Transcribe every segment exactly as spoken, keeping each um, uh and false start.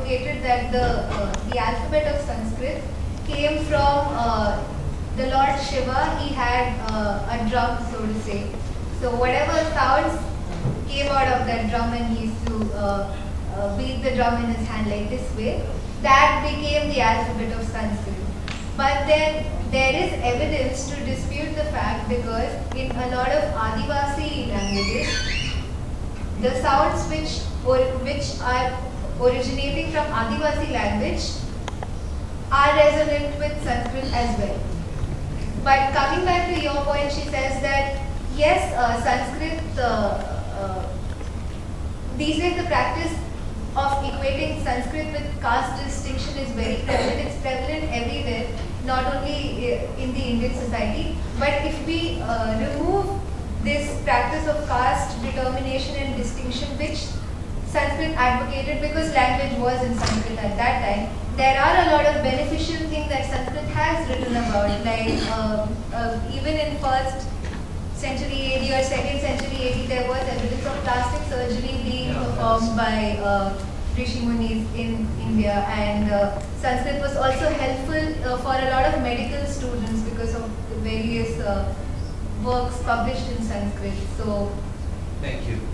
advocated that the uh, the alphabet of Sanskrit came from uh, the Lord Shiva. He had uh, a drum, so to say. So whatever sounds came out of that drum, and he used to uh, uh, beat the drum in his hand like this way. That became the alphabet of Sanskrit. But then there is evidence to dispute the fact, because in a lot of Adivasi languages, the sounds which or which are originating from Adivasi language are resonant with Sanskrit as well. But coming back to your point, she says that yes, uh, Sanskrit, uh, uh, these days the practice of equating Sanskrit with caste distinction is very prevalent. It's prevalent everywhere, not only in the Indian society. But if we uh, remove this practice of caste determination and distinction, which Sanskrit advocated because language was in Sanskrit at that time, there are a lot of beneficial things that Sanskrit has written about, like uh, uh, even in first century A D or second century A D, there was evidence of plastic surgery being yeah, performed by uh, Rishi Munis in India, and uh, Sanskrit was also helpful uh, for a lot of medical students because of the various uh, works published in Sanskrit. So, thank you.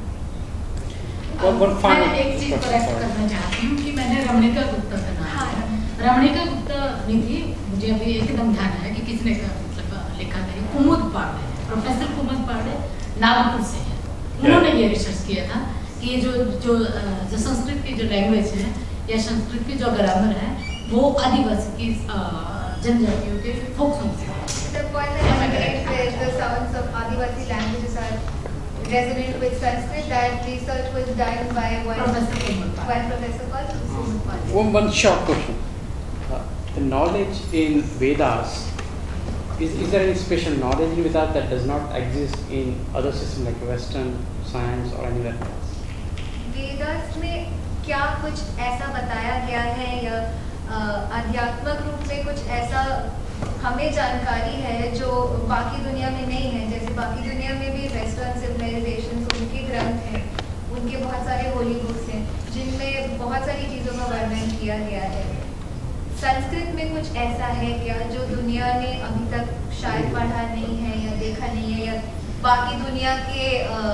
Um, मैं एक चीज correct करना चाहती हूँ कि मैंने रमणिका गुप्ता का नाम लिया। रमणिका गुप्ता निधि, मुझे अभी एकदम ध्यान है कि किसने मतलब लिखा था, कुमुद पांडे, प्रोफेसर कुमुद पांडे नागपुर से है। उन्होंने ये रिसर्च किया था कि जो जो जो संस्कृत की जो लैंग्वेज है या संस्कृत की जो ग्रामर है वो आदिवासी की जनजातियों के फोक सॉन्ग्स हैं। The point that I made is the sounds of Adivasi languages are resonant with Sanskrit. That research was done by one professor, one professor called Sumit Pandey. One, one short question. Uh, the knowledge in Vedas, is, is there any special knowledge in Vedas that does not exist in other systems like Western science or anywhere else? Vedas में क्या कुछ ऐसा बताया गया है या आध्यात्मिक रूप में कुछ ऐसा हमें जानकारी है जो बाकी दुनिया में नहीं है? जैसे बाकी दुनिया में भी वेस्टर्न सिविलाइजेशन, उनके ग्रंथ हैं, उनके बहुत सारे होली बुक्स हैं जिनमें बहुत सारी चीज़ों का वर्णन किया गया है। संस्कृत में कुछ ऐसा है क्या जो दुनिया ने अभी तक शायद पढ़ा नहीं है या देखा नहीं है, या बाकी दुनिया के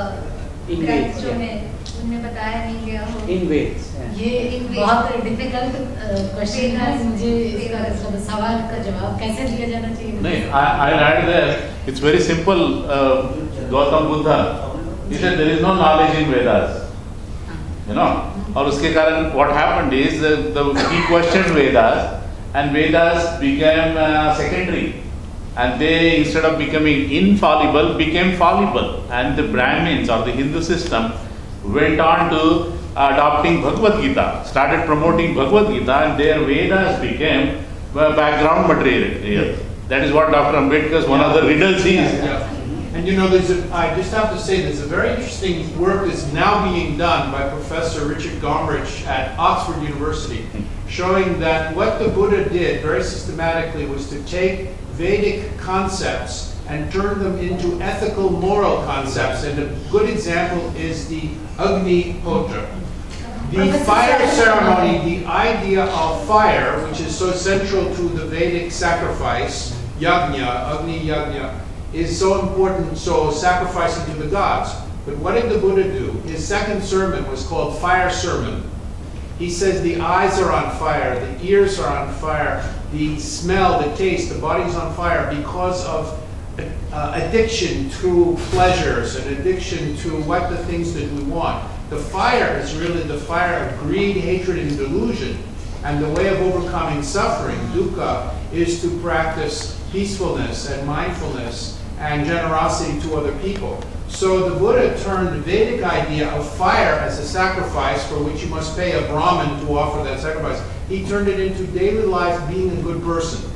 ग्रंथ जो हैं उनमें बताया नहीं गया हो? In Veds. ये बहुत डिफिकल्ट क्वेश्चन है, मुझे इसका मतलब सवाल का जवाब कैसे दिया जाना चाहिए? नहीं, I read there. It's very simple. Uh, Gautam Buddha, he said there is no knowledge in Vedas. You know, और उसके कारण what happened is the, the he questioned Vedas, and Vedas became uh, secondary, and they instead of becoming infallible became fallible, and the Brahmins or the Hindu system went on to adopting Bhagavad Gita, started promoting Bhagavad Gita, and their Vedas became uh, background material. That is what Doctor Ambedkar's one of the riddles is. Yeah. And you know, there's a, I just have to say, there's a very interesting work that's now being done by Professor Richard Gombrich at Oxford University, showing that what the Buddha did very systematically was to take Vedic concepts and turn them into ethical, moral concepts. And a good example is the Agni Hotra. The fire ceremony, the idea of fire, which is so central to the Vedic sacrifice, yajna, Agni Yajna, is so important, so sacrificing to the gods. But what did the Buddha do? His second sermon was called Fire Sermon. He says the eyes are on fire, the ears are on fire, the smell, the taste, the body's on fire because of uh, addiction to pleasures and addiction to what the things that we want. The fire is really the fire of greed, hatred, and delusion. And the way of overcoming suffering, dukkha, is to practice peacefulness and mindfulness and generosity to other people. So the Buddha turned the Vedic idea of fire as a sacrifice for which you must pay a Brahmin to offer that sacrifice. He turned it into daily life being a good person.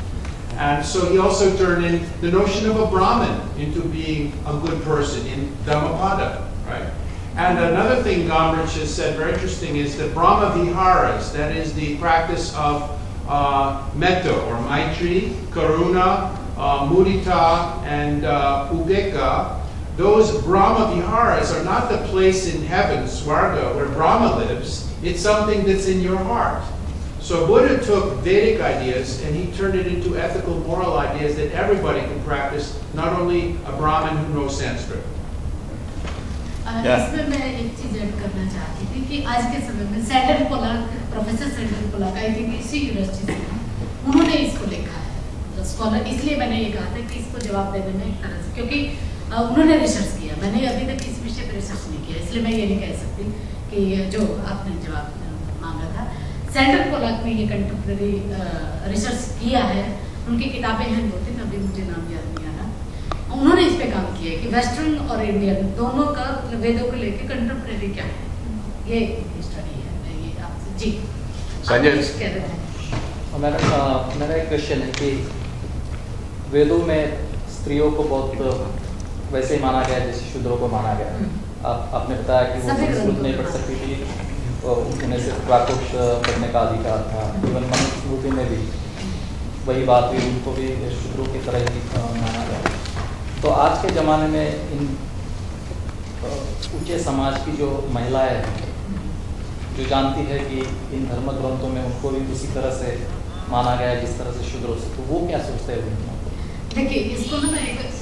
And so he also turned in the notion of a Brahmin into being a good person in Dhammapada, right? And another thing Gombrich has said, very interesting, is that Brahma Viharas, that is the practice of uh, metta or maitri, karuna, uh, mudita, and uh, ubeka, those Brahma Viharas are not the place in heaven, Swarga, where Brahma lives. It's something that's in your heart. So Buddha took Vedic ideas and he turned it into ethical, moral ideas that everybody can practice, not only a Brahmin who knows Sanskrit. Yeah. इसमें मैं एक चीज add करना चाहती थी कि आज के समय में Sheldon Pollock, professor Sheldon Pollock I think इसी यूनिवर्सिटी से हैं, उन्होंने इसको लिखा है स्कॉलर, इसलिए मैंने ये कहा था कि इसको जवाब देने में एक तरह से, क्योंकि उन्होंने रिसर्च किया, मैंने अभी तक इस विषय पर रिसर्च नहीं किया, इसलिए मैं ये नहीं कह सकती कि जो आपने जवाब मांगा था। सैंडल पोलाक ने ये कंटेम्प्रेरी रिसर्च किया है, उनकी किताबें हैं दो तीन, अभी मुझे नाम याद नहीं आ रहा, उन्होंने इस पे काम किया है कि वेस्टर्न और इंडियन दोनों का वेदों को लेके कंटेम्प्रेरी क्या है, ये स्टडी है। मैं ये आपसे जी संजय कह रहे थे। मेरा मेरा एक क्वेश्चन है कि वेदों में स्त्रियों को बहुत वैसे ही माना गया जैसे शूद्रों को माना गया। आप आपने बताया कि वो संस्कृत नहीं पढ़ सकती थी और उन्हें सिर्फ प्राकृत पढ़ने का अधिकार था। इवन मनुस्मृति में भी वही बात हुई, उनको भी शूद्रों की तरह ही माना गया। तो आज के ज़माने में इन ऊंचे समाज की जो महिलाएं हैं, जो जानती है कि इन धर्म ग्रंथों में उनको भी उसी तरह से माना गया है जिस तरह से शूद्रों से, तो वो क्या सोचते हैं? देखिए इसको ना मैं एक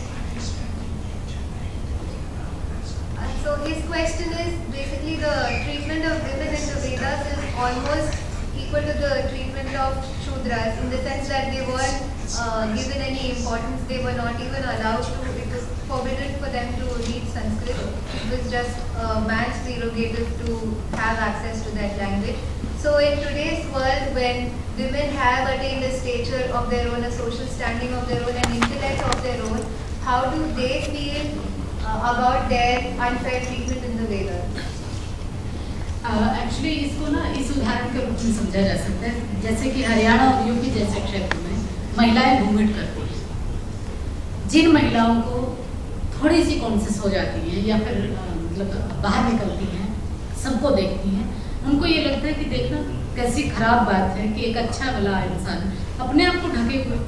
So his question is basically the treatment of women in the Vedas is almost equal to the treatment of Shudras, in the sense that they weren't uh, given any importance, they were not even allowed to, it was forbidden for them to read Sanskrit, it was just uh, man's prerogative to have access to that language. So in today's world, when women have attained a stature of their own, a social standing of their own, an intellect of their own, how do they feel uh, about their unfair treatment in the Vedas? Actually uh, इसको ना इस उदाहरण के रूप में समझा जा सकता है, जैसे कि हरियाणा और यूपी जैसे क्षेत्र में महिलाएं घूंघट करती हैं। जिन महिलाओं को थोड़ी सी कॉन्शियस हो जाती हैं या फिर मतलब बाहर निकलती हैं, सबको देखती हैं, उनको ये लगता है कि देखना कैसी खराब बात है कि एक अच्छा भला इंसान अपने आप को ढके हुए।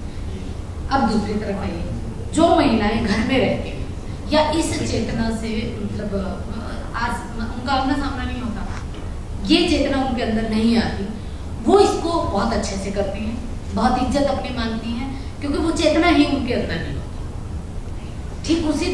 अब दूसरी तरफ आइए, जो महिलाएं घर में रहती हैं या इस चेतना से मतलब आज उनका आमना सामना नहीं होता, ये चेतना उनके अंदर नहीं आती, वो इसको बहुत अच्छे से करती हैं, बहुत इज्जत अपनी मानती हैं, क्योंकि वो चेतना ही उनके अंदर नहीं होती। ठीक उसी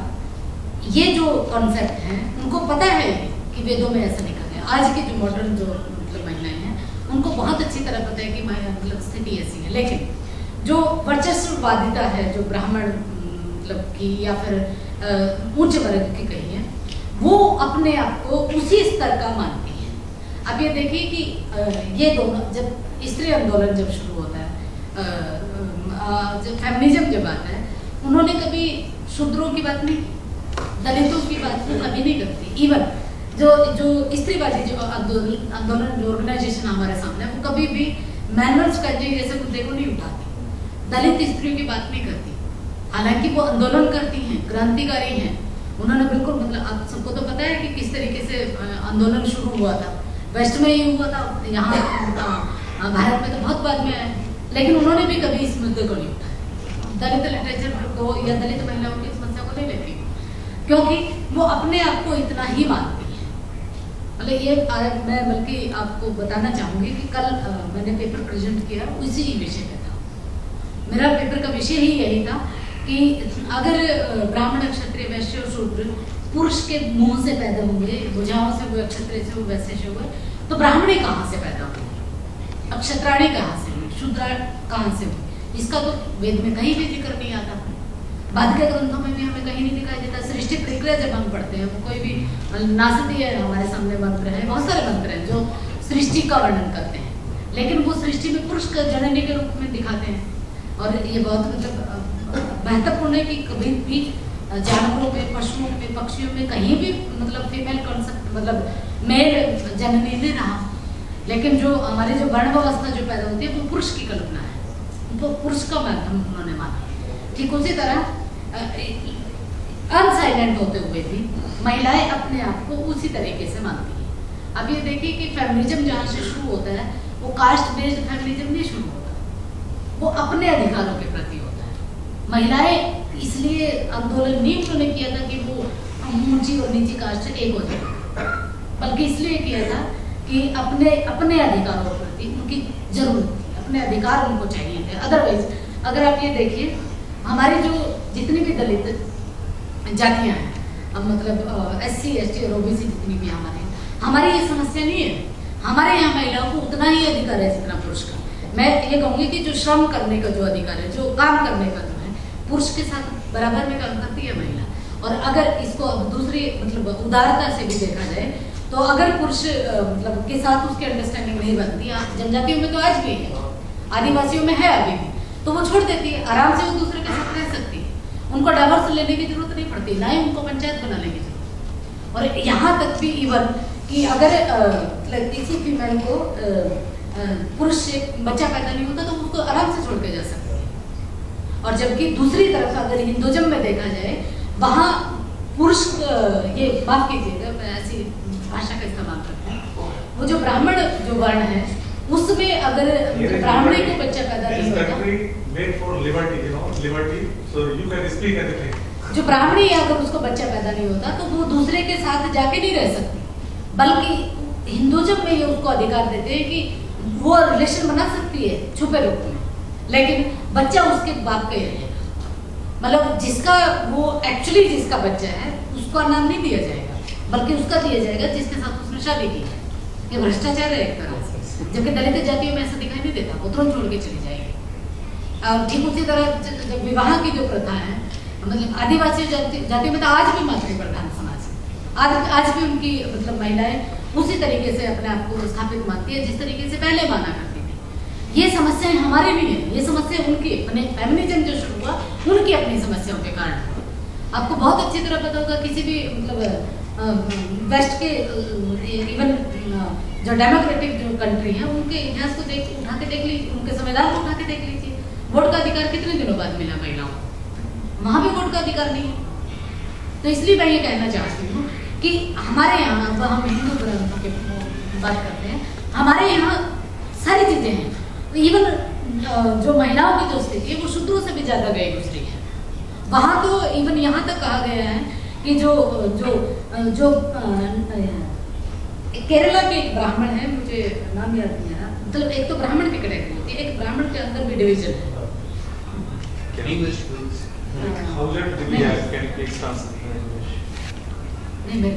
तरह ये जो कॉन्सेप्ट है, उनको पता है कि वेदों में ऐसा लिखा गया। आज की जो मॉडर्न जो मतलब महिलाएं हैं, उनको बहुत अच्छी तरह पता है कि मतलब स्थिति ऐसी है, लेकिन जो वर्चस्ववादिता है, जो ब्राह्मण मतलब की या फिर उच्च वर्ग की कही है, वो अपने आप को उसी स्तर का मानती है। अब ये देखिए कि ये दोनों, जब स्त्री आंदोलन जब शुरू होता है, जब फेमिनिज्म जब आता है, उन्होंने कभी शूद्रों की बात नहीं, दलितों की बात वो कभी नहीं करती। इवन जो जो स्त्रीवादी जो आंदोलन जो ऑर्गेनाइजेशन हमारे सामने, वो कभी भी मैनुअल्स का जैसे मुद्दे को नहीं उठाती, दलित स्त्रियों की बात नहीं करती, हालांकि वो आंदोलन करती हैं, क्रांतिकारी हैं। उन्होंने बिल्कुल मतलब आप सबको तो पता है कि किस तरीके से आंदोलन शुरू हुआ था, वेस्ट में ही हुआ था, यहाँ भारत में तो बहुत बाद में आया, लेकिन उन्होंने भी कभी इस मुद्दे को नहीं उठाया। दलित लिटरेचर को या दलित महिलाओं की समस्या को नहीं लेती, क्योंकि वो अपने आप को इतना ही मानती है। मतलब ये मैं बल्कि आपको बताना चाहूँगी कि कल आ, मैंने पेपर प्रेजेंट किया, उसी विषय पे था। मेरा पेपर का विषय ही यही था कि अगर ब्राह्मण, क्षत्रिय, वैश्य और शूद्र पुरुष के मुंह से पैदा हुए, भुजाओं से हुए, क्षत्रिय से हुए, वैश्य से हुए, तो ब्राह्मणी कहाँ से पैदा हुई, अब क्षत्राणी कहाँ से हुई, शूद्रा कहाँ से हुई, इसका तो वेद में कहीं भी जिक्र नहीं आता। बाद के ग्रंथों में भी हमें कहीं नहीं दिखाई देता। सृष्टि प्रक्रिया जब हम पढ़ते हैं, कोई भी नासती है, हमारे सामने मंत्र है, बहुत सारे मंत्र हैं जो सृष्टि का वर्णन करते हैं, लेकिन वो सृष्टि में पुरुष का जननी के रूप में दिखाते हैं। और ये बहुत मतलब महत्वपूर्ण है कि कभी भी जानवरों में, पशुओं में, पक्षियों में कहीं भी मतलब फीमेल कॉन्सेप्ट मतलब मेल जननी नहीं रहा, लेकिन जो हमारे जो वर्ण व्यवस्था जो पैदा होती है वो पुरुष की कल्पना है, वो पुरुष का माध्यम उन्होंने माना। ठीक उसी तरह अनसाइलेंट होते हुए भी महिलाएं अपने आप को उसी तरीके से मानती हैं। अब ये देखिए कि फेमिनिज्म जहाँ से शुरू होता है, वो कास्ट बेस्ड फेमिनिज्म नहीं शुरू होता, वो अपने अधिकारों के प्रति होता है। महिलाएं इसलिए आंदोलन नहीं उन्होंने किया था कि वो ऊंची और नीची कास्ट से एक हो जाए, बल्कि इसलिए किया था कि अपने अपने अधिकारों के प्रति उनकी जरूरत थी, अपने अधिकार उनको चाहिए थे। अदरवाइज अगर आप ये देखिए, हमारी जो जितनी भी दलित जातियां हैं, अब मतलब एस सी एस टी और ओबीसी जितनी भी हमारे, हमारी ये समस्या नहीं है। हमारे यहाँ महिलाओं को उतना ही अधिकार है जितना पुरुष का। मैं ये कहूँगी कि जो श्रम करने का जो अधिकार है, जो काम करने का जो है, पुरुष के साथ बराबर में काम करती है महिला। और अगर इसको अब दूसरी मतलब उदारता से भी देखा जाए तो अगर पुरुष मतलब के साथ उसकी अंडरस्टैंडिंग नहीं बनती, जनजातियों में तो आज भी है, आदिवासियों में है अभी भी, तो वो छोड़ देती है, आराम से वो दूसरे के साथ रह सकती है। उनको डाइवोर्स लेने की जरूरत नहीं पड़ती, ना ही उनको पंचायत बनाने की जरूरत। और यहाँ तक भी इवन कि अगर मतलब किसी फीमेल को आ, आ, पुरुष से बच्चा पैदा नहीं होता तो उसको आराम से छोड़ के जा सकते हैं। और जबकि दूसरी तरफ अगर हिंदुइज्म में देखा जाए, वहाँ पुरुष ये माफ कीजिएगा मैं ऐसी भाषा का इस्तेमाल करती हूँ, वो जो ब्राह्मण जो वर्ण है उसमें अगर ब्राह्मणी को बच्चा पैदा नहीं होता, जो ब्राह्मणी है अगर उसको बच्चा पैदा नहीं होता तो वो दूसरे के साथ जाके नहीं रह सकती, बल्कि हिंदुइज्म में ये उसको अधिकार देते हैं कि वो रिलेशन बना सकती है छुपे रूप में, लेकिन बच्चा उसके बाप का ही है। मतलब जिसका वो एक्चुअली जिसका बच्चा है उसको नाम नहीं दिया जाएगा, बल्कि उसका दिया जाएगा जिसके साथ उसने शादी की है। ये भ्रष्टाचार है एक तरह से, जबकि दलित जातियों में ऐसा दिखाई नहीं देता, वो तुरंत छोड़ के चली जाएगी। और ठीक उसी तरह जब विवाह की जो प्रथा है, मतलब आदिवासी जाति जाति में तो आज भी मातृ प्रधान समाज है, आज आज भी उनकी मतलब महिलाएं उसी तरीके से अपने आप को स्थापित मानती है जिस तरीके से पहले माना करती थी। ये समस्याएं हमारे भी हैं, ये समस्या उनकी अपने फेमिनिज्म जो शुरू हुआ उनकी अपनी समस्याओं के कारण। आपको बहुत अच्छी तरह पता होगा किसी भी मतलब वेस्ट के इवन जो डेमोक्रेटिक जो कंट्री है उनके इतिहास को देख उठा के देख लीजिए, उनके संविधान को उठा के देख लीजिए, वोट का अधिकार कितने दिनों बाद मिला महिलाओं को? वहां भी वोट का अधिकार नहीं है। तो इसलिए मैं ये कहना चाहती हूँ कि हमारे यहाँ अब हम हिंदू ग्रंथों की बात करते हैं, हमारे यहाँ सारी चीजें हैं। इवन जो महिलाओं की जो स्थिति है वो शूद्रों से भी ज्यादा गई गुजरी है। वहाँ तो इवन यहाँ तक कहा गया है कि जो जो जो केरला के एक ब्राह्मण है, मुझे नाम याद नहीं आ रहा, मतलब एक तो ब्राह्मण की कैटेगरी होती है, एक ब्राह्मण के अंदर भी डिवीजन है। English, please. How did we have can please translate in English? नहीं मेरे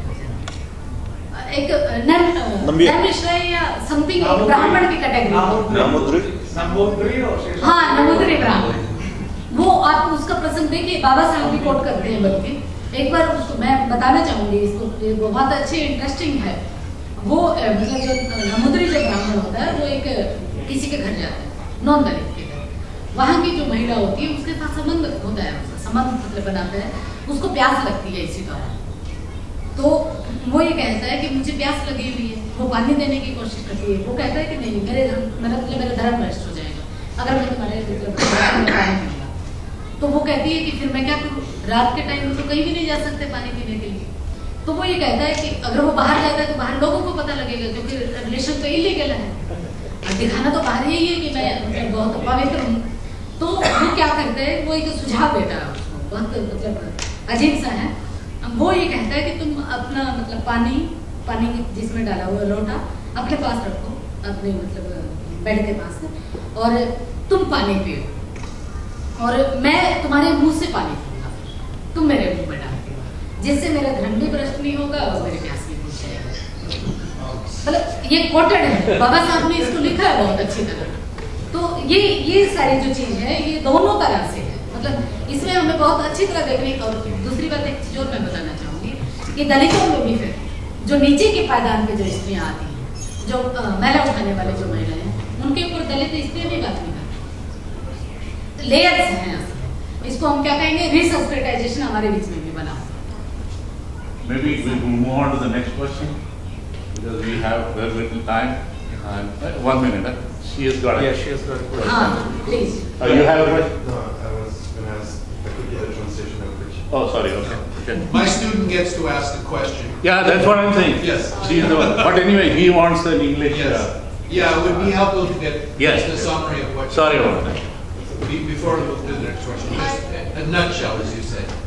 पास एक नैमिश्रय या समथिंग एक ब्राह्मण की कैटेगरी, नमोद्री नमोद्री और हाँ नमोद्री ब्राह्मण। वो आप उसका प्रसंग देखिए, बाबा साहब भी कोट करते हैं, बल्कि एक बार उसको मैं बताना चाहूंगी, इसको वो बहुत अच्छी इंटरेस्टिंग है। वो मतलब जो नमोद्री जो ब्राह्मण होता है वो एक किसी के घर जाता है, नॉन दलित के घर, वहाँ की जो महिला होती है उसके साथ संबंध होता है, उसका संबंध मतलब बनाता है, उसको प्यास लगती है इसी दौरान। तो वो ये कहता है कि मुझे प्यास लगी हुई है, वो पानी देने की कोशिश करती है, वो कहता है कि नहीं मेरे धर्म मेरा मतलब मेरा धर्म नष्ट हो जाएगा अगर मैं तुम्हारे मतलब पानी पीऊंगा। तो वो कहती है कि फिर मैं क्या करूँ, रात के टाइम में तो कहीं भी नहीं जा सकते पानी पीने के लिए। तो वो ये कहता है कि अगर वो बाहर जाता है तो बाहर लोगों को पता लगेगा, क्योंकि रिलेशन तो इलीगल है, दिखाना तो बाहर यही है कि मैं बहुत पवित्र हूँ। तो वो क्या करता है, वो एक सुझाव देता है उसको, बहुत मतलब अजीब सा है। वो ये कहता है कि तुम अपना मतलब पानी पानी जिसमें डाला हुआ लोटा अपने पास रखो, अपने मतलब बेड के पास, और तुम पानी पियो और मैं तुम्हारे मुंह से पानी पीऊंगा, तुम मेरे मुंह में डाल दियो, जिससे मेरा धर्म भी भ्रष्ट नहीं होगा और मेरे प्यास भी बुझ जाएगा। मतलब ये कोटेड है, बाबा साहब ने इसको लिखा है बहुत अच्छी तरह। तो ये ये सारी जो चीज है ये दोनों तरह से है, मतलब इसमें हमें बहुत अच्छी तरह देखने। और दूसरी बात एक चीज और मैं बताना चाहूंगी कि दलितों में भी फिर जो नीचे के पायदान पे जो स्त्रियां आती हैं, जो महिला उठाने वाले जो महिलाएं हैं, उनके ऊपर दलित स्त्रियां भी बात नहीं करती। लेयर्स हैं, इसको हम क्या कहेंगे, रिसब्सिटाइजेशन हमारे बीच में भी बना। Maybe we will move on to the next question because we have very little time. And uh, one minute, huh? She has got it. Yeah, she has got a question. हाँ, please. Uh, you have a question? No, I was going to ask if I could get a translation of which. Oh, sorry. Okay. Okay. My student gets to ask the question. Yeah, that's what I'm saying. Yes. She is the one. But anyway, he wants an English. Yes. Uh, Yeah, it would be helpful to get Yes. just a summary of what. sorry about that. Be- Before we move to the next question, just a nutshell, as you said.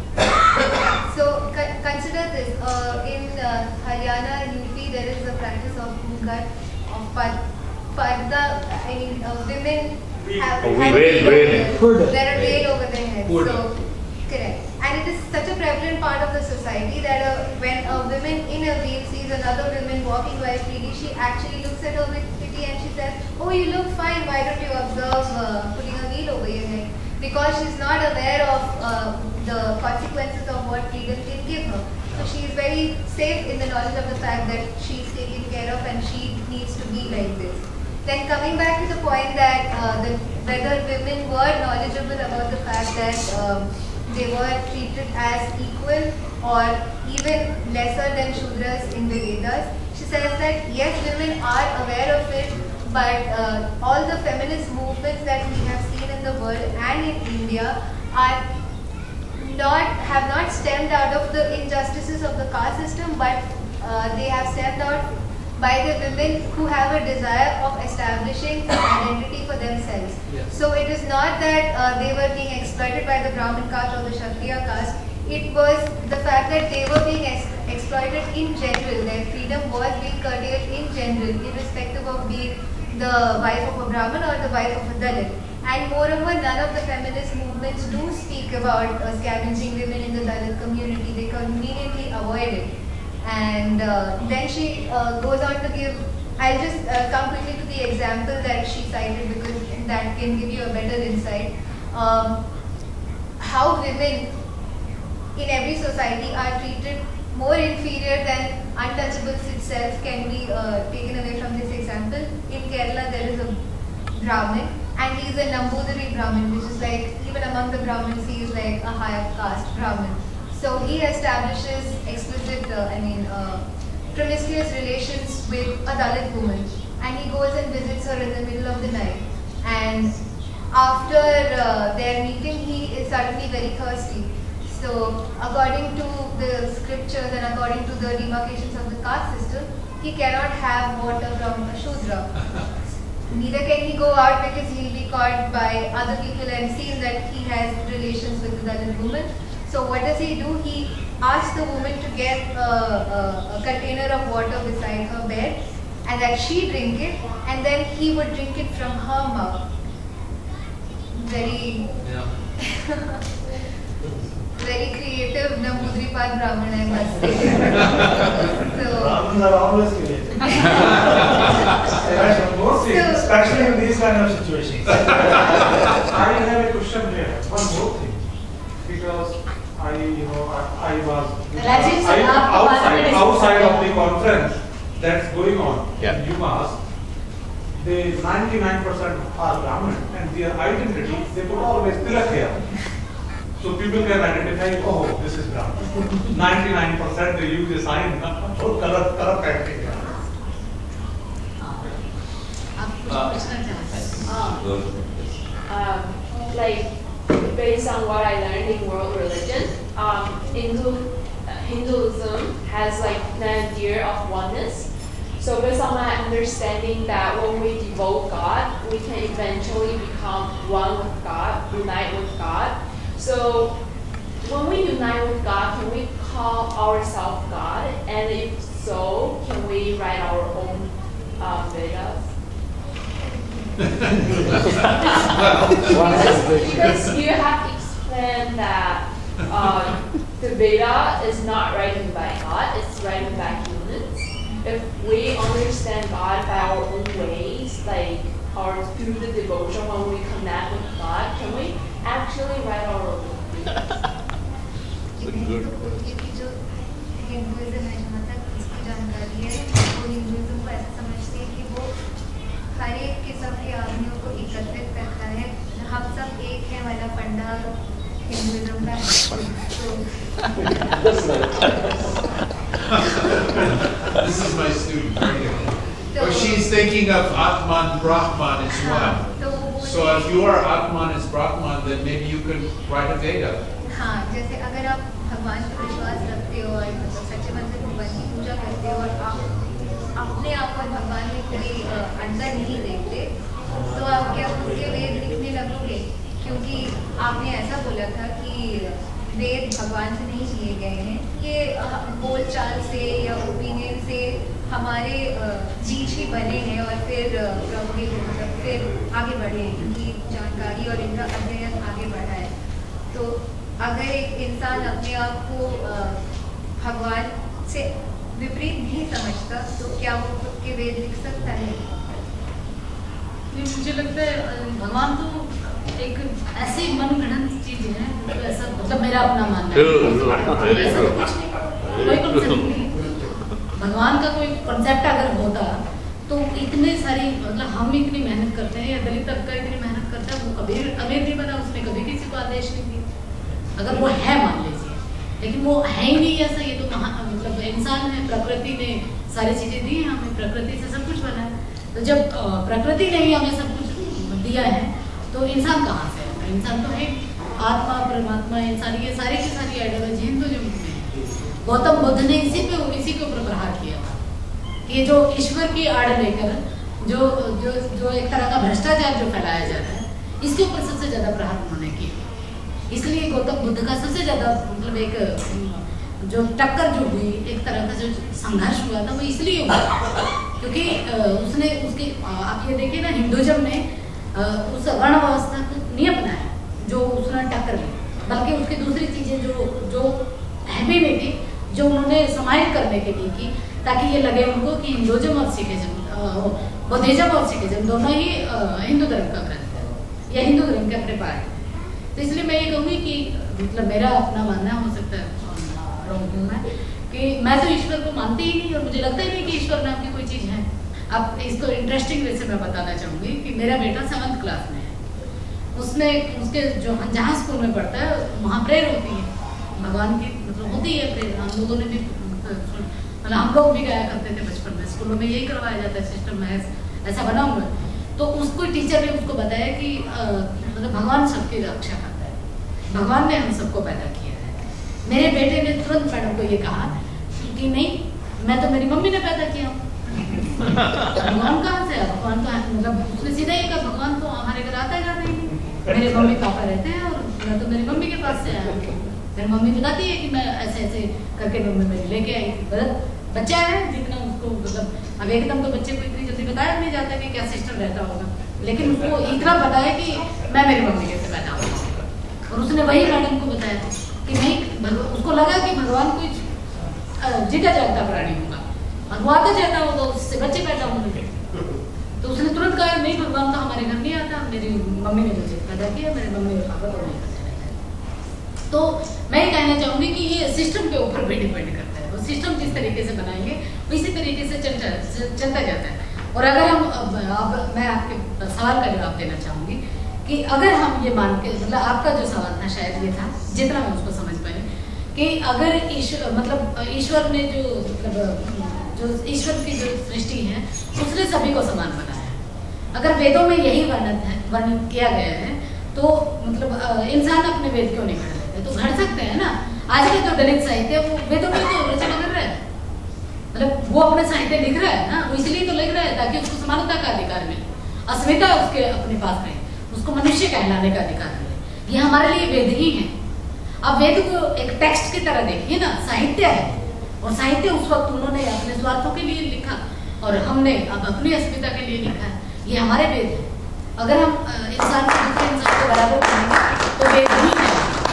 So co- consider this, uh, in uh, Haryana, U P, there is a practice of cut of pad, parda. I mean, uh, women have, Oh, have veil, a veil. over their- there are veil over their heads. Purda. So, correct. And it is such a prevalent part of the society that uh, when a woman in a veil sees another woman walking by freely, she actually looks at her with pity and she says, "Oh, you look fine. Why don't you observe uh, putting a veil over your neck?" Because she's not aware of uh, the consequences of what freedom can give her. So she is very safe in the knowledge of the fact that she is taken care of and she needs to be like this. Then coming back to the point that uh, the, whether women were knowledgeable about the fact that um, they were treated as equal or even lesser than Shudras in the Vedas, she says that yes, women are aware of it, but uh, all the feminist movements that we have seen in the world and in India are not have not stemmed out of the injustices of the caste system, but uh, they have stemmed out by the women who have a desire of establishing an identity for themselves. Yes. So it is not that uh, they were being exploited by the Brahmin caste or the Kshatriya caste. It was the fact that they were being ex exploited in general. Their freedom was being curtailed in general, irrespective of being the wife of a Brahmin or the wife of a Dalit. And moreover, none of the feminist movements do speak about uh, scavenging women in the Dalit community. They conveniently avoid it. And uh, then she uh, goes on to give, I'll just uh, come quickly to the example that she cited because that can give you a better insight. Um, how women in every society are treated more inferior than untouchables itself can be uh, taken away from this example. In Kerala there is a Brahmin and he is a Nambudiri Brahmin, which is like, even among the Brahmins he is like a higher caste Brahmin. So he establishes explicit, uh, I mean, uh, promiscuous relations with a Dalit woman, and he goes and visits her in the middle of the night. And after uh, their meeting, he is suddenly very thirsty. So, according to the scriptures and according to the demarcations of the caste system, he cannot have water from a Shudra. Neither can he go out because he will be caught by other people and seen that he has relations with the Dalit woman. So what does he do? He asks the woman to get a, a, a container of water beside her bed and that she drink it, and then he would drink it from her mouth. Very, Yeah. very creative Nambudripad Brahmin, I must say. So, Brahmins are always creative. Mostly, So- especially in these kind of situations. I have a question here. One more thing. Because I, you know, I, I was Rajesh, I, आप outside, हमारे outside of the conference that's going on Yeah. in UMass. The ninety-nine percent are Brahmin and their identity, they put always tilak here. So people can identify, oh, this is Brahmin. ninety-nine percent they use a sign for color, color painting. आप कुछ Uh, पूछना चाहते हैं? um, um, like based on what I learned in world religion, um, Hindu, uh, Hinduism has like an idea of oneness. So based on my understanding that when we devote God, we can eventually become one with God, unite with God. So when we unite with God, can we call ourselves God? And if so, can we write our own um, Vedas? because, because you have explained that uh, the Veda is not written by God, it's written by humans. If we understand God by our own ways, like or through the devotion when we connect with God, can we actually write our own Vedas? क्योंकि जो Hinduism है, जहाँ तक इसकी जानकारी है, वो Hinduism को ऐसा समझते हैं कि वो हर एक किस्म के आदमियों को एकत्रित करता है. हम सब एक हैं वाला फंडा हिंदुइज्म का है. This is my student right here. तो But she's thinking of Atman, Brahman is one. तो वो बोलते So हैं if you are Atman is Brahman, then maybe you could write a Veda. हाँ, जैसे अगर आप भगवान पर विश्वास रखते हो और मतलब सच्चे मन से भगवान की पूजा करते हो और आप अपने आप को भगवान में कोई अ, अंतर नहीं देखते, तो आप क्या उसके वेद लिखने लगोगे? क्योंकि आपने ऐसा बोला था कि वेद भगवान से नहीं लिए गए हैं, ये अ, बोलचाल से या ओपिनियन से हमारे बीच ही बने हैं और फिर प्रभु मतलब फिर आगे बढ़े हैं, इनकी जानकारी और इनका अध्ययन आगे बढ़ा है। तो अगर एक इंसान अपने आप को भगवान से विपरीत नहीं समझता तो क्या वो खुद के वेद लिख सकता है? मुझे लगता है भगवान तो एक ऐसी मनगढ़ंत चीज है, ऐसा मतलब मेरा अपना मानना है, ऐसा कुछ नहीं, कोई कॉन्सेप्ट नहीं। भगवान का कोई कॉन्सेप्ट अगर होता तो इतने सारी मतलब हम इतनी मेहनत करते हैं या दलित तबका इतनी मेहनत करता है, वो कभी अमीर नहीं बना, उसने कभी किसी को आदेश नहीं दिया। अगर वो है मान लीजिए, लेकिन वो है ही नहीं ऐसा, ये तो महा मतलब इंसान है, प्रकृति ने सारी चीजें दी हैं हमें, प्रकृति से सब कुछ बना है। तो जब प्रकृति ने ही हमें सब कुछ दिया है तो इंसान कहाँ से है? इंसान तो है आत्मा, परमात्मा, इंसान, ये सारी की सारी आइडियोलॉजी हिंदुइज्म में है। गौतम बुद्ध ने इसी पे इसी के ऊपर प्रहार किया था कि जो ईश्वर की आड़ लेकर जो जो जो एक तरह का भ्रष्टाचार जो फैलाया जा रहा है, इसके ऊपर सबसे ज्यादा प्रहार उन्होंने किया। इसलिए गौतम बुद्ध का सबसे ज्यादा मतलब एक जो टक्कर जो हुई, एक तरह का जो संघर्ष हुआ था, वो इसलिए हुआ क्योंकि उसने उसके आप ये देखिए ना, हिंदुइज्म ने उस वर्ण व्यवस्था को नहीं अपनाया जो उसने टक्कर ली, बल्कि उसकी दूसरी चीजें जो जो हैवी नहीं थी, जो उन्होंने समाहित करने के लिए की, ताकि ये लगे उनको कि हिंदुइज्म और सिखिज्म, बौद्धिज्म और सिखिज्म दोनों ही हिंदू धर्म का ग्रंथ है या हिंदू धर्म के अपने पार्ट है। तो इसलिए मैं ये कहूँगी कि मतलब मेरा अपना मानना हो सकता है रॉन्ग हूँ मैं, कि मैं तो ईश्वर को मानती ही नहीं और मुझे लगता ही नहीं कि ईश्वर नाम की कोई चीज़ है। अब इसको इंटरेस्टिंग वे से मैं बताना चाहूँगी कि मेरा बेटा सेवन्थ क्लास में है, उसने उसके जो जहाँ स्कूल में पढ़ता है वहाँ प्रेयर होती है, भगवान की मतलब होती है प्रेयर। हम लोगों ने भी मतलब हम लोग भी गाया करते थे बचपन में, स्कूलों में यही करवाया जाता है, सिस्टम में ऐसा बना हुआ है। तो उसको टीचर ने उसको बताया कि मतलब भगवान सबकी रक्षा करता है, भगवान ने हम सबको पैदा किया है। मेरे बेटे ने तुरंत मैडम को ये कहा कि नहीं, मैं तो मेरी मम्मी ने पैदा किया हूँ, भगवान कहाँ से है? भगवान तो मतलब उसने सीधा ये कहा, भगवान तो हमारे घर आता जाता ही नहीं, मेरे मम्मी पापा रहते हैं और मैं तो मेरी मम्मी के पास से आया। मेरी मम्मी बताती है कि मैं ऐसे ऐसे करके मम्मी मेरी लेके आई। गलत बच्चा है, जितना उसको मतलब अब एकदम तो बच्चे को इतनी जल्दी बताया नहीं जाता कि क्या सिस्टम रहता होगा, लेकिन उसको इतना पता है कि मैं मेरी मम्मी कैसे पैदा हुई। और उसने वही मैडम को बताया कि नहीं, उसको लगा कि भगवान कुछ जीता जागता प्राणी होगा और वो आता जाता होगा, उससे बच्चे पैदा होंगे। तो उसने तुरंत कहा नहीं, भगवान तो हमारे घर नहीं आता, मेरी मम्मी ने मुझे पैदा किया, मेरे मम्मी और पापा तो नहीं पैदा रहते। तो मैं ये कहना चाहूँगी कि ये सिस्टम के ऊपर भी डिपेंड करता है, वो सिस्टम जिस तरीके से बनाएंगे इसी तरीके से चलता चलता जाता है। और अगर हम अब, अब मैं आपके सवाल का जवाब देना चाहूँगी कि अगर हम ये मान के मतलब आपका जो सवाल था शायद ये था, जितना मैं उसको समझ पाई, कि अगर ईश्वर मतलब ईश्वर ने जो मतलब जो ईश्वर की जो सृष्टि है उसने सभी को समान बनाया है, अगर वेदों में यही वर्णन है वर्णन किया गया है तो मतलब इंसान अपने वेद क्यों नहीं पढ़ लेते? तो घड़ सकते हैं ना। आज का जो दलित साहित्य वो वेदों में तो रचना कर रहा है, मतलब वो अपना साहित्य लिख रहा है ना, वो इसलिए तो लिख रहा है ताकि उसको समानता का अधिकार मिले, अस्मिता उसके अपने पास रहे, उसको मनुष्य कहलाने का अधिकार मिले। ये हमारे लिए वेद ही है। अब वेद को एक टेक्स्ट की तरह देखिए ना, साहित्य है, और साहित्य उस वक्त उन्होंने अपने स्वार्थों के लिए लिखा और हमने अब अपनी अस्मिता के लिए लिखा है। ये हमारे वेद है। अगर हम इंसान को दूसरे इंसान को बराबर करेंगे तो वेद ही है।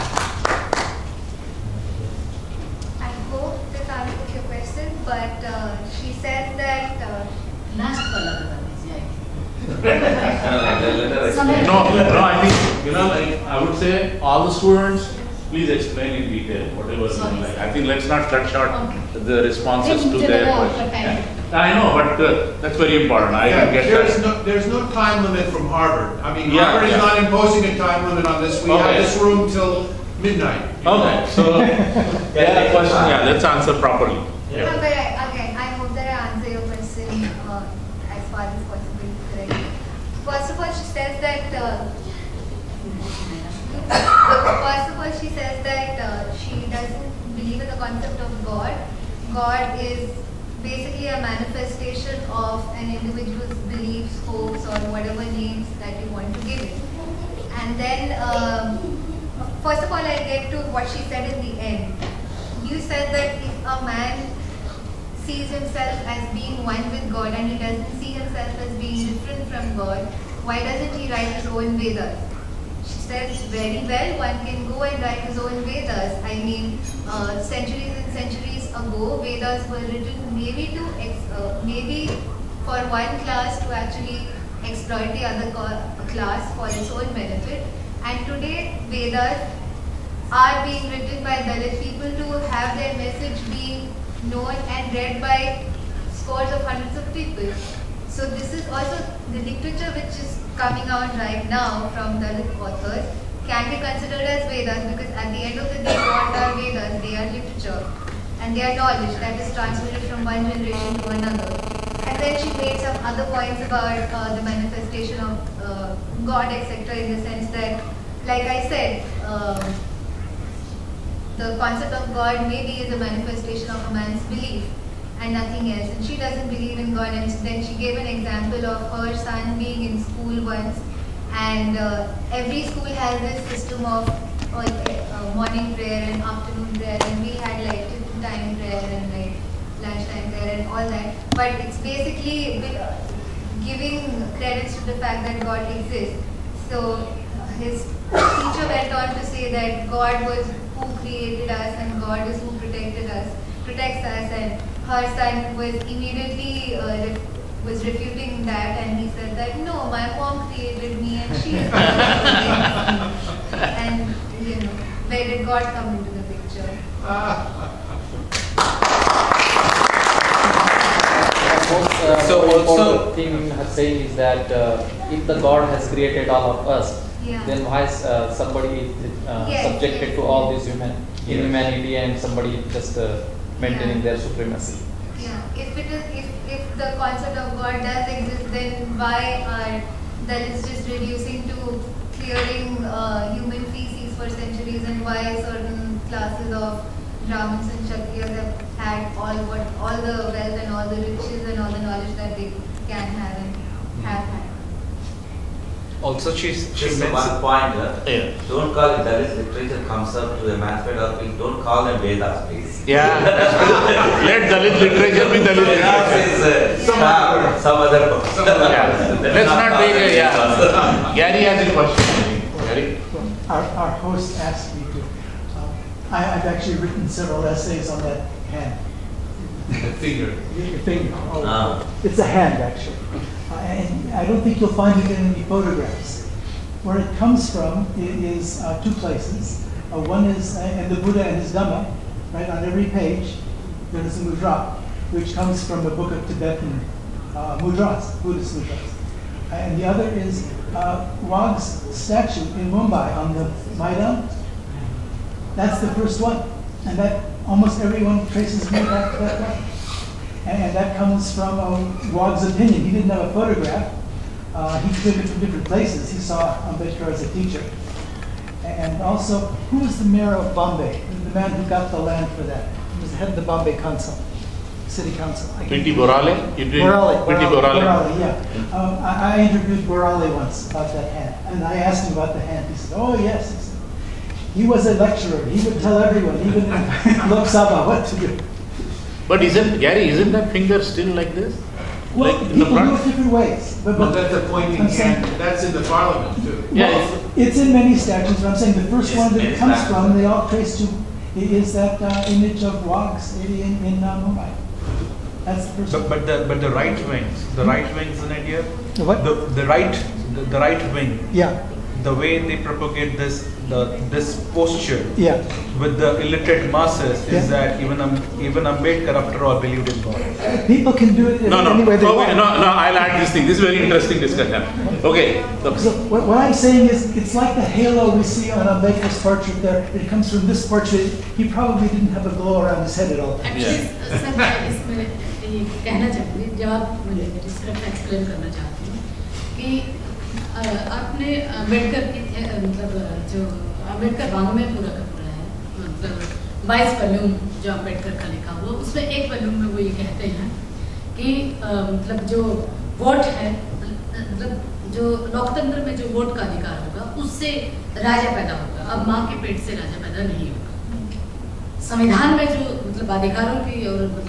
I hope this answers your question, but uh, she said that uh, last वाला बता दीजिए। No, no, I think, you know, like, I would say all the students, please explain in detail whatever you Sorry. like. I think let's not cut short Okay. the responses to Then their general questions. outline. I know, but uh, that's very important. I Yeah, get there's that. no, there's no time limit from Harvard. I mean, Yeah, Harvard is yeah. not imposing a time limit on this. We Okay. have this room till midnight. Okay, so, yeah, the question, yeah, let's answer properly. No, but I, again, I hope that I answer your question uh, as far as possible correctly. First of all, she says that. Uh, first of all, she says that uh, she doesn't believe in the concept of God. God is basically a manifestation of an individual's beliefs, hopes, or whatever names that you want to give it. And then, um, first of all, I'll get to what she said in the end. You said that if a man sees himself as being one with God and he doesn't see himself as being different from God, why doesn't he write his own Vedas? She says, very well, one can go and write his own Vedas. I mean, uh, centuries and centuries ago, Vedas were written maybe to ex uh, maybe for one class to actually exploit the other class for its own benefit. And today, Vedas are being written by Dalit people to have their message being known and read by scores of hundreds of people. So this is also the literature which is coming out right now from Dalit authors can be considered as Vedas, because at the end of the day, what are Vedas? They are literature and they are knowledge that is transmitted from one generation to another. And then she made some other points about uh, the manifestation of uh, God, et cetera, in the sense that, like I said, um, the concept of God maybe is a manifestation of a man's belief and nothing else. And she doesn't believe in God. And then she gave an example of her son being in school once, and uh, every school has this system of uh, uh, morning prayer and afternoon prayer, and we had like tiffin time prayer and like lunchtime prayer and all that. But it's basically giving credits to the fact that God exists. So his teacher went on to say that God was who created us and God is who protected us, protects us, and her son was immediately uh, re was refuting that, and he said that no, my mom created me and she is the one who protects me. And you know, where did God come into the picture? Most uh, So important also- thing her saying is that uh, if the God has created all of us, Yeah. then why is uh, somebody uh, Yes, subjected yes, to all yes. this human Yes. inhumanity and somebody just uh, maintaining Yeah. their supremacy? Yeah, if it is, if, if the concept of God does exist, then why are Dalits just reducing to clearing uh, human feces for centuries, and why certain classes of Brahmins and Kshatriyas have had all what all the wealth and all the riches and all the knowledge that they can have and have had? Also, she's, she Just mentioned, one point, uh, Yeah. don't call it Dalit literature comes up to a mathematics of it, don't call them Vedas, please. Yeah. Let Dalit literature be Dalit Vedas literature. is uh, Some some, other- some other book. Yeah. Let's not call take them it, yeah. Vedas. Gary has a question. Gary? Our, our host asked me to, um, I, I've actually written several essays on that hand. The finger. Your finger. Oh, Ah. It's a hand, actually. Uh, and I don't think you'll find it in any photographs. Where it comes from i- is uh, two places. Uh, one is, uh, and the Buddha and his Dhamma, right, on every page, there is a mudra, which comes from a book of Tibetan uh, mudras, Buddhist mudras. And the other is uh, Wag's statue in Mumbai on the Maidan. That's the first one. And that almost everyone traces me back to that one. And, and that comes from uh, Wag's opinion. He didn't have a photograph. Uh, he took it from different places. He saw Ambedkar as a teacher. And also, who was the mayor of Bombay? The man who got the land for that. He was the head of the Bombay Council, City Council. I can't P T remember. Borale? You did- Borale. P T Borale, Borale. Borale, yeah. Um, I, I interviewed Borale once about that hand, and I asked him about the hand. He said, "Oh yes." He said, he was a lecturer. He would tell everyone, even in Lok Sabha, what to do. But isn't, Gary, isn't that finger still like this? Well, Like in the people do it front? different ways. But, Well, but that's a pointing I'm saying- hand, that's in the parliament too. Yeah, well, it's in many statues, but I'm saying the first Yes, one that many it comes statues. from, they all trace to, i- is that uh, image of Wag's in, in uh, Mumbai. That's the first but, one. but the but the right wings, the right wings in India, The what? the the right the, the right wing, Yeah, the way they propagate this the this posture yeah. with the illiterate masses Yeah. is that even um, even Ambedkar after all believed in God. People can do it in No, no, any way they okay, want. no, no, I'll add this thing. This is very interesting discussion. Okay. So So, what, what I'm saying is, it's like the halo we see on Ambedkar's portrait there. It comes from this portrait. He probably didn't have a glow around his head at all. Actually sir मैं इसमें ये कहना चाहूँगी, जवाब मुझे मेरी सिर्फ explain करना चाहती हूँ कि अ, आपने अम्बेडकर की थे- मतलब जो अम्बेडकर वाङ्मय पूरा का पूरा है, मतलब बाईस वॉल्यूम जो अम्बेडकर का लिखा हुआ, उसमें एक वॉल्यूम में वो ये कहते हैं कि अ, मतलब जो वोट है, मतलब जो लोकतंत्र में जो वोट का अधिकार होगा उससे राजा पैदा होगा, अब माँ के पेट से राजा पैदा नहीं होगा। संविधान में जो मतलब अधिकारों की और मतलब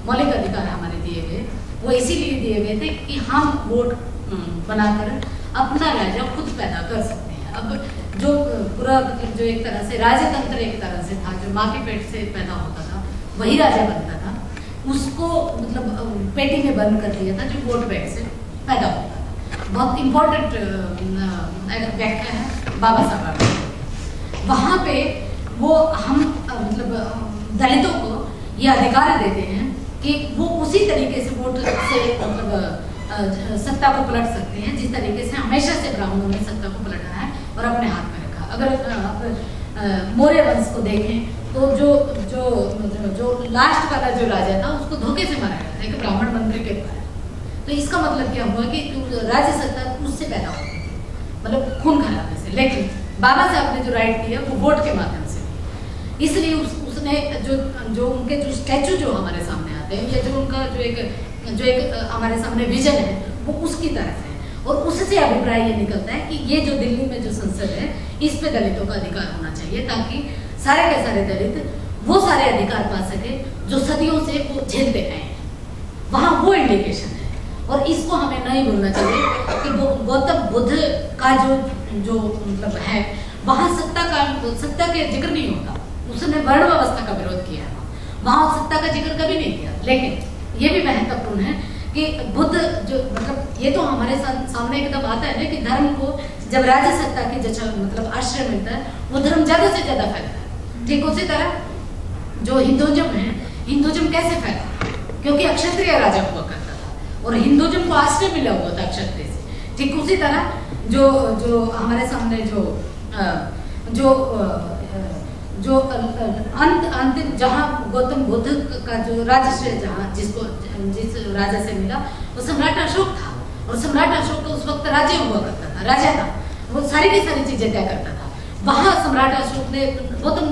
मौलिक अधिकार हमारे दिए गए वो इसीलिए दिए गए थे कि हम वोट बनाकर अपना राजा खुद पैदा कर सकते हैं। अब जो पूरा मतलब जो एक तरह से राजतंत्र एक तरह से था, जो माँ के पेट से पैदा होता था वही राजा बनता था, उसको मतलब पेटी में बंद कर दिया था जो वोट बैंक से पैदा होता था। बहुत इम्पोर्टेंट व्याख्या है बाबा साहब आम्बेडकर। वहाँ पे वो हम मतलब दलितों को ये अधिकार देते हैं कि वो उसी तरीके से वोट से मतलब सत्ता को पलट सकते हैं जिस तरीके से हमेशा से ब्राह्मणों ने सत्ता को पलटा है और अपने हाथ में रखा। अगर आप मौर्य वंश को देखें तो जो जो जो लास्ट वाला जो राजा था उसको धोखे से मारा गया था एक ब्राह्मण मंत्री के द्वारा। तो इसका मतलब क्या हुआ कि राज्य सत्ता उससे पैदा होती थी, मतलब खून खराबे से। लेकिन बाबा साहब ने जो राइट किया वो वोट के माध्यम से, इसलिए उस, उसने जो जो उनके जो स्टैचू जो हमारे सामने आते हैं या जो उनका जो एक जो एक हमारे सामने विजन है वो उसकी तरफ है। और उससे अभिप्राय ये निकलता है कि ये जो दिल्ली में जो संसद है इस पे दलितों का अधिकार होना चाहिए ताकि सारे के सारे दलित वो सारे अधिकार पा सके जो सदियों से वो झेलते आए हैं। वहाँ वो इंडिकेशन है और इसको हमें नहीं भूलना चाहिए कि गौतम बुद्ध का जो जो मतलब है वहाँ सत्ता का सत्ता के जिक्र नहीं होता। उसने वर्ण व्यवस्था का विरोध किया है, वहाँ सत्ता का जिक्र कभी नहीं किया। लेकिन ये भी महत्वपूर्ण है कि बुद्ध जो मतलब ये तो हमारे सामने एकदम आता है ना कि धर्म को जब राज्य सत्ता की जगह मतलब आश्रय मिलता है वो धर्म ज्यादा से ज्यादा फैलता है। ठीक उसी तरह जो हिंदुइज्म है, हिंदुइज्म कैसे फैला? क्योंकि अक्षत्रिय राजा हुआ करता था और हिंदुइज्म को आश्रय मिला हुआ था क्षत्रिय से। ठीक उसी तरह जो जो हमारे सामने जो जो जो अंत अंतिम जहाँ गौतम बुद्ध का जो राजश्रेय जहाँ जिसको जिस राजा से मिला वो सम्राट अशोक था। और सम्राट अशोक का उस वक्त राज्य हुआ करता था, राजा था, वो सारी की सारी चीजें तय करता था। वहाँ सम्राट अशोक ने गौतम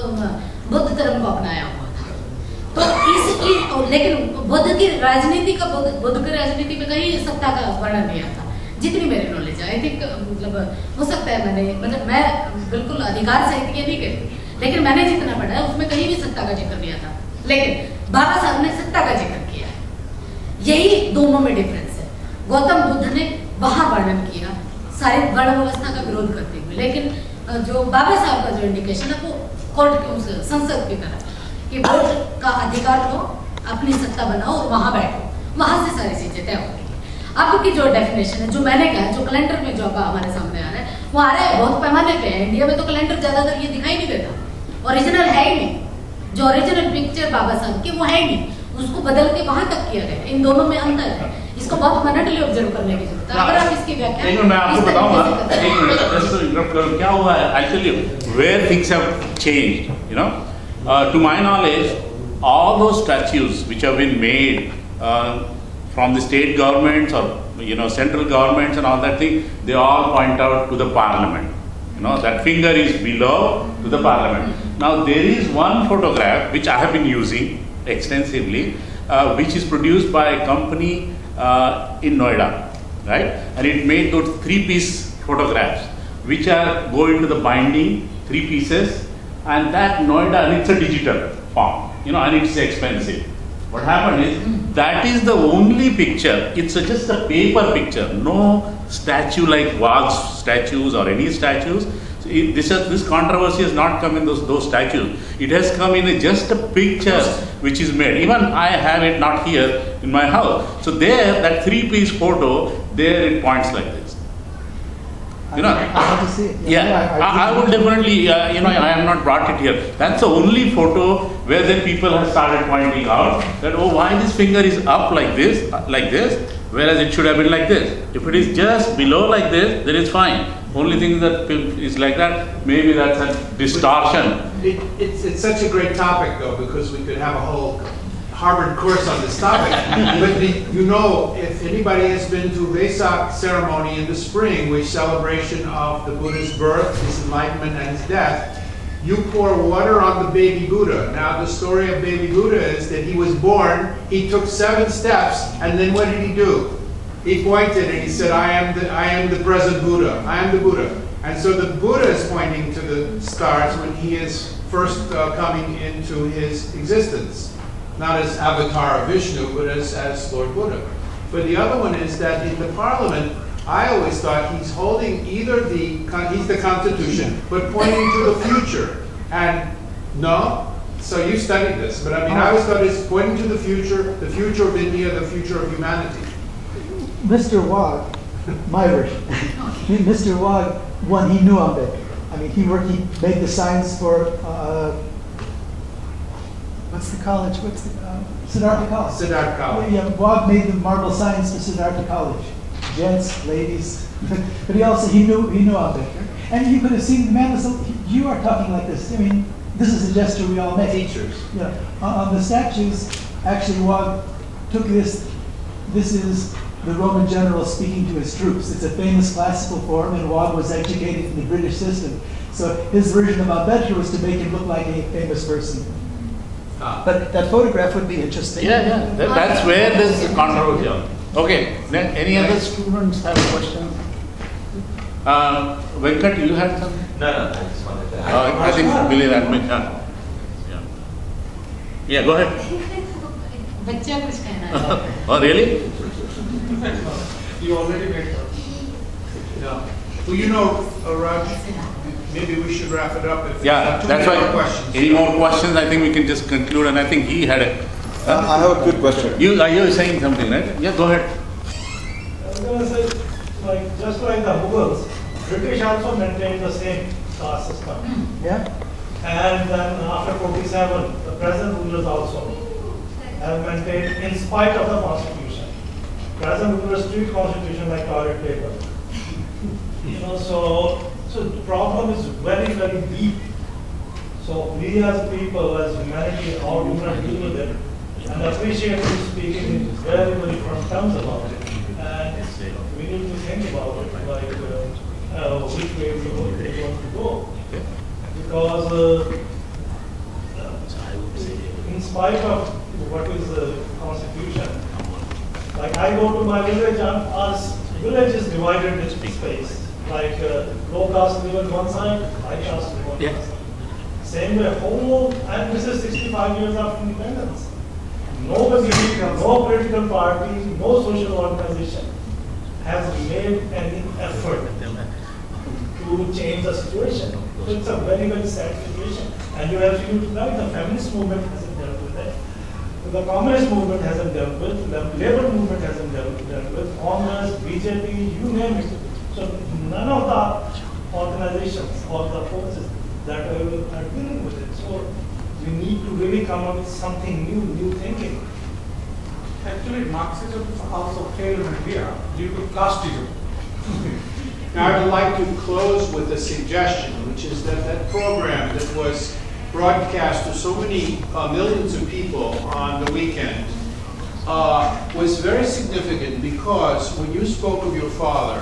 बुद्ध धर्म को अपनाया हुआ था। तो इसकी लेकिन बुद्ध की राजनीति का बुद्ध की राजनीति में कहीं सत्ता का वर्णन नहीं आता जितनी मेरी नॉलेज है। आई थिंक मतलब हो सकता है मैंने मतलब मैं बिल्कुल अधिकार सहित ये नहीं कहती लेकिन मैंने जितना पढ़ा है उसमें कहीं भी सत्ता का जिक्र नहीं था। लेकिन बाबा साहब ने सत्ता का जिक्र किया है। यही दोनों में डिफरेंस है। गौतम बुद्ध ने वहां वर्णन किया सारी वर्ण व्यवस्था का विरोध करते हुए, लेकिन जो बाबा साहब का जो इंडिकेशन है वो कोर्ट के उस संसद की तरह कि वोट का अधिकार लो, अपनी सत्ता बनाओ और वहां बैठो, वहां से सारी चीजें तय होगी। आपकी जो डेफिनेशन है जो मैंने कहा जो कैलेंडर में जो हमारे सामने आ रहा है वो आ रहा है बहुत पैमाने पे है। इंडिया में तो कैलेंडर ज्यादातर ये दिखाई नहीं देता, ओरिजिनल है ही नहीं। जो ओरिजिनल पिक्चर बाबा साहब की वो है ही नहीं, उसको बदल के वहां तक किया गया। इन दोनों में अंतर है, इसको बहुत मिनटली ऑब्जर्व करने की जरूरत है। अगर आप इसकी व्याख्या एक मिनट मैं आपको बताऊंगा, एक मिनट जस्ट टू इंटरप्ट करूं, क्या हुआ है actually where things have changed, you know, to my knowledge all those statues which have been made from the state governments or you know central governments and all that thing, they all point out to the parliament. You know, that finger is below to the parliament. Now there is one photograph which I have been using extensively, uh, which is produced by a company uh, in Noida, right? And it made those three-piece photographs, which are go into the binding, three pieces, and that Noida, and it's a digital form, you know, and it's expensive. What happened is, that is the only picture, it's a, just a paper picture, no statue like Vag's statues or any statues. So it, this, uh, this controversy has not come in those, those statues. It has come in a, just a picture which is made. Even I have it not here in my house. So there, that three-piece photo, there it points like this. You know, I have to see it. yeah, yeah I, I, I, I would definitely, uh, you know, I have not brought it here. That's the only photo where then people have started pointing out that, oh, why this finger is up like this, like this, whereas it should have been like this. If it is just below like this, then it's fine. Only thing that is like that, maybe that's a distortion. It, it's, it's such a great topic, though, because we could have a whole Harvard course on this topic. But the, you know, if anybody has been to Vesak ceremony in the spring, which celebration of the Buddha's birth, his enlightenment, and his death, you pour water on the baby Buddha. Now, the story of baby Buddha is that he was born, he took seven steps, and then what did he do? He pointed and he said, I am the, I am the present Buddha, I am the Buddha. And so the Buddha is pointing to the stars when he is first uh, coming into his existence. not as avatar of Vishnu, but as, as Lord Buddha. But the other one is that in the parliament, I always thought he's holding either the, he's the constitution, but pointing to the future. And no, so you studied this, but I mean, I always thought it's pointing to the future, the future of India, the future of humanity. Mister Wag, my version, Mister Wag, one, he knew Ambedkar. I mean, he worked, he made the signs for, uh, what's the college, what's the, uh, Siddhartha College. Siddhartha College. Yeah, Wag made the marble signs for Siddhartha College. Gents, ladies, but he also, he knew, he knew Ambedkar. And you could have seen the man was, you are talking like this, I mean, this is a gesture we all make. Teachers. Yeah, on, on the statues, actually Wag took this, this is the Roman general speaking to his troops. It's a famous classical form, and Wag was educated in the British system. So his version of Ambedkar was to make him look like a famous person. Ah. But that photograph would be interesting. Yeah, yeah, that, that's where this is controversial. Okay, then any other students have a question? Uh, Venkat, you had something? No, no, I just wanted to add. Uh, I think Billy had me. Uh, yeah. Yeah, go ahead. बच्चा कुछ कहना है. Oh, really? You already made it. No. Well, you know, uh, Raj, maybe we should wrap it up. If Yeah, there's not too that's many why. more questions. Any more questions? I think we can just conclude. And I think he had a. Uh, I have a quick question. You are you saying something, right? Yeah, go ahead. I was going to say, like, just like the Mughals, British also maintained the same caste system. Yeah? And then after forty-seven, the present rulers also have maintained, in spite of the constitution. Present rulers treat constitution like toilet paper. You know, so, so the problem is very, very deep. So we as people, as humanity, how do we deal with it? And appreciate him speaking in very, very firm terms about it. And we need to think about it, like uh, uh, which way we want to go. Because uh, in spite of what is the constitution, like I go to my village, and our village is divided into space. Like uh, low caste live on one side, high caste live on the other side. Same way, whole, and this is sixty-five years after independence. Nobody, no political party, no social organization has made any effort to change the situation. So it's a very, very sad situation. And you have to right, the feminist movement hasn't dealt with it. The communist movement hasn't dealt with it. The labor movement hasn't dealt, dealt with it. Congress, B J P, you name it. So none of the organizations or the forces that are, are dealing with it. So we need to really come up with something new, new thinking. Actually, Marxism also failed in India due to casteism. Now, I would like to close with a suggestion, which is that that program that was broadcast to so many uh, millions of people on the weekend uh, was very significant because when you spoke of your father,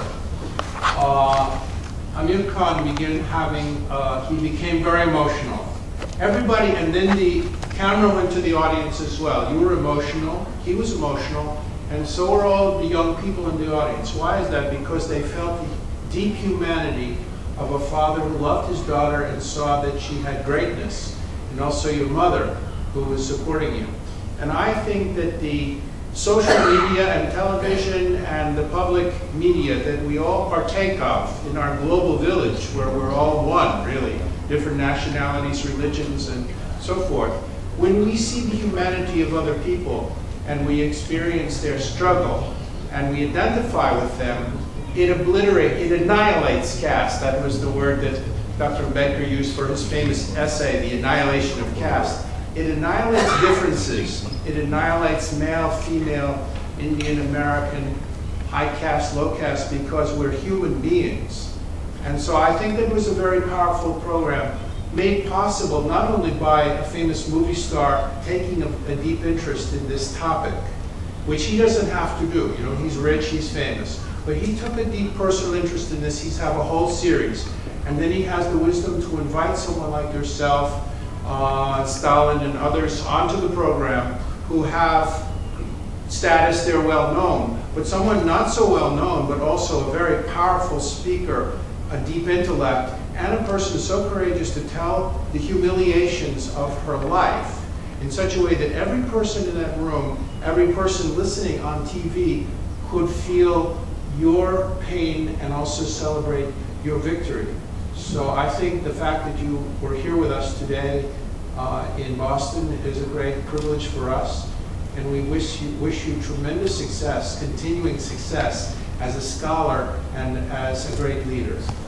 uh, Amir Khan began having, uh, he became very emotional. Everybody, and then the camera went to the audience as well. You were emotional, he was emotional, and so were all the young people in the audience. Why is that? Because they felt the deep humanity of a father who loved his daughter and saw that she had greatness, and also your mother who was supporting you. And I think that the social media and television and the public media that we all partake of in our global village, where we're all one, really, different nationalities, religions, and so forth, when we see the humanity of other people and we experience their struggle and we identify with them, it obliterates, it annihilates caste. That was the word that Doctor Ambedkar used for his famous essay, The Annihilation of Caste. It annihilates differences. It annihilates male, female, Indian, American, high caste, low caste, because we're human beings. And so I think that was a very powerful program, made possible not only by a famous movie star taking a, a deep interest in this topic, which he doesn't have to do. You know, he's rich, he's famous. But he took a deep personal interest in this. He's have a whole series. And then he has the wisdom to invite someone like yourself, uh, Stalin and others onto the program who have status, they're well known, but someone not so well known, but also a very powerful speaker, a deep intellect, and a person so courageous to tell the humiliations of her life in such a way that every person in that room, every person listening on T V could feel your pain and also celebrate your victory. So I think the fact that you were here with us today uh, in Boston is a great privilege for us, and we wish you, wish you tremendous success, continuing success as a scholar and as a great leader.